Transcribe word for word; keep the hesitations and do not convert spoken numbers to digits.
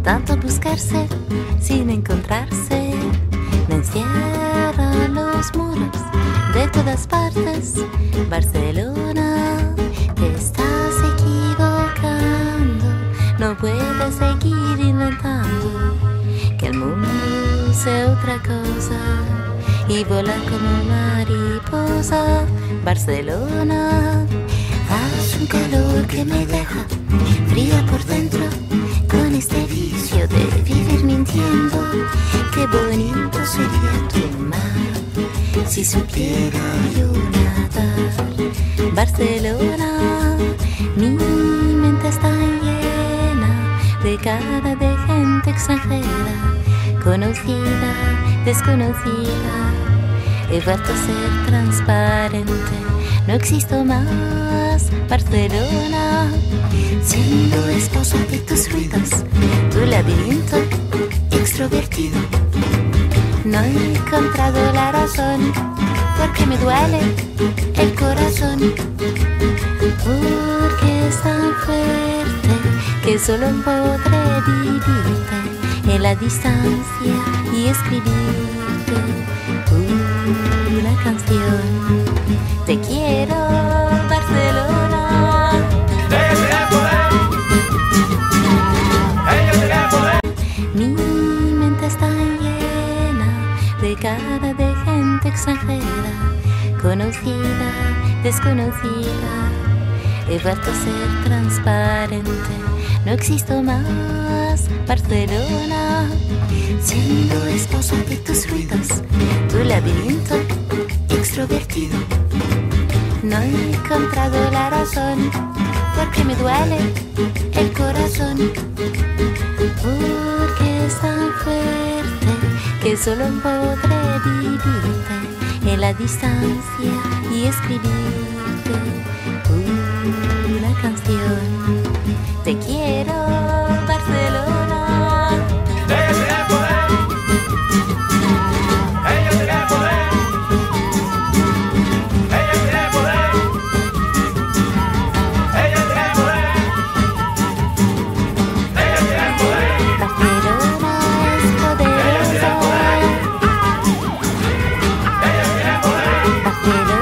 tanto buscarse sin encontrarse. Me encierran los muros de todas partes. Barcelona, te estás equivocando. No puedes seguir inventando que el mundo sea otra cosa y volar como mariposa. Barcelona, hace un calor que me deja fría por dentro, con este vicio de vivir mintiendo. Qué bonito sería tu mar si supiera yo nadar. Barcelona, mi mente está llena de cara de gente extranjera, conocida, desconocida. He vuelto a ser transparente, no existo más. Barcelona, siendo esposa de tus ruidos, tu laberinto extrovertido. No he encontrado la razón, porque me duele el corazón, porque es tan fuerte que solo podré vivirte en la distancia y escribirte una canción. Te quiero, Barcelona. Ella tiene poder. Ella tiene poder. Mi mente está llena de cara de gente extranjera, conocida, desconocida. He vuelto a ser transparente, no existo más. Barcelona, siendo esposa de tus ruidos, tu laberinto extrovertido. No he encontrado la razón, porque me duele el corazón, porque es tan fuerte que solo podré vivirte en la distancia y escribirte una canción. Te quiero, Barcelona. Ella tiene poder. Ella tiene poder. Ella tiene poder. Ella tiene poder. Ella tiene poder. Barcelona es poderosa. Ella tiene poder. Barcelona